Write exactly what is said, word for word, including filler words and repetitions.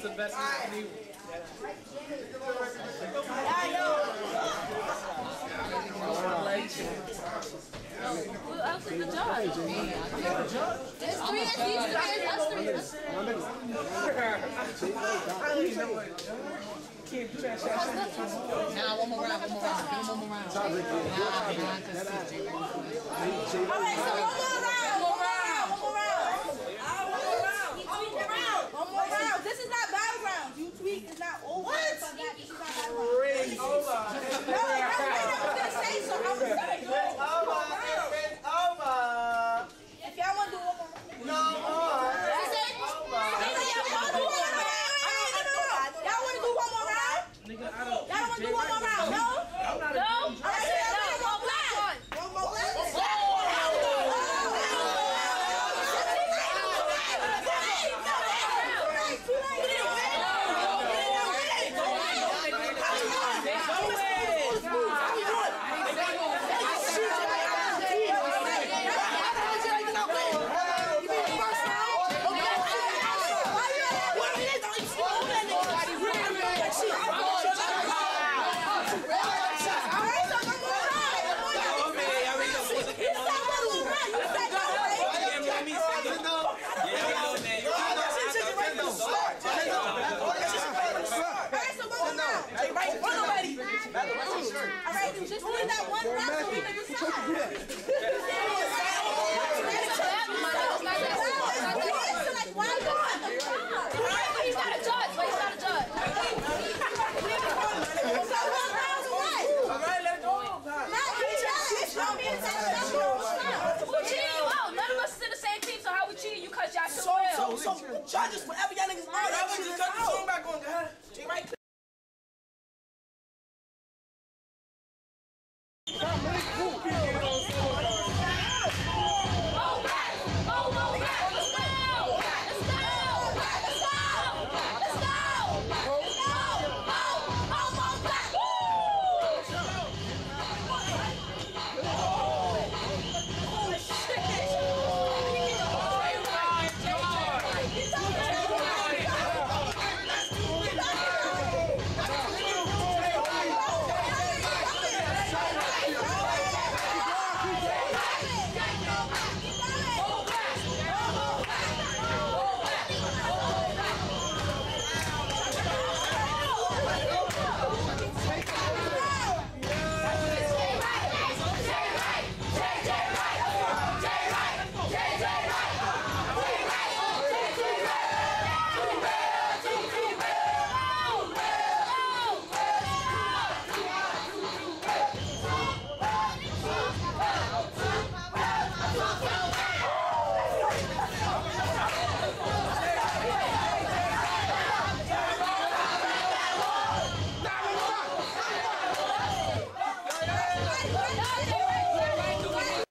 the best Resident Evil. Who else is the judge? There's three of these three. Us three. Can't do that shit. Nah, one more round, one more round. Give him one more round. Nah, nah, Alright, so one more round. One more round. One more round. One more round. One more round. This is not battleground. You tweet is not over. What? This is not battleground. Crazy. No, no, I was gonna say so. I was gonna do it. Over. It's over. If y'all want to do one more round. No more. That's it. Y'all want to do one more round? Y'all want to do one more round? Nigga, I don't. Y'all want to do one more round? No? I'm not a No. Alright, so y'all want one more round? One more round? Alright, just leave that one round so we can decide.